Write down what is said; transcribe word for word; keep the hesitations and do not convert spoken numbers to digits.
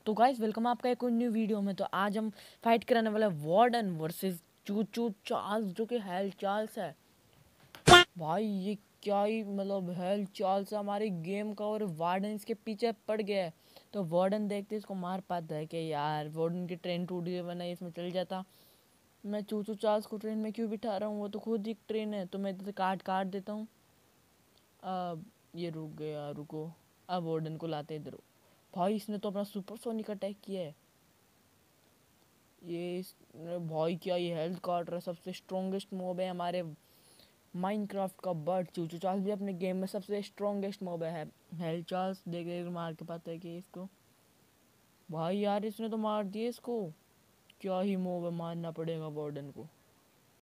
तो guys welcome आपका एक न्यू वीडियो में। तो आज हम फाइट कराने वाले वार्डन वर्सेस चूचू चार्ल्स, जो कि हेल चार्ल्स है। भाई ये क्या ही मतलब हेल चार्ल्स हमारे गेम का, और वार्डन इसके पीछे पड़ गया है। तो वार्डन देखते इसको मार पाता है कि यार वार्डन की ट्रेन टूट गई, वरना इसमें चल जाता। मैं चूचू चार्ल्स को ट्रेन में क्यों बिठा रहा हूँ, वो तो खुद ही ट्रेन है। तो मैं इधर काट काट देता हूँ। अब ये रुक गया, रुको। अब वार्डन को लाते इधर। भाई इसने तो अपना सुपरसोनिक अटैक किया है। ये इस भाई क्या ये हेल्थ काट रहा है। सबसे स्ट्रॉन्गेस्ट मॉब है हमारे माइनक्राफ्ट का बर्ड। चूचू चार्ल्स भी अपने गेम में सबसे स्ट्रॉन्गेस्ट मॉब है। हेल्थ चार्ल्स देख देख मार के पाता है कि इसको। भाई यार इसने तो मार दिया इसको। क्या ही मॉब है, मारना पड़ेगा वार्डन को।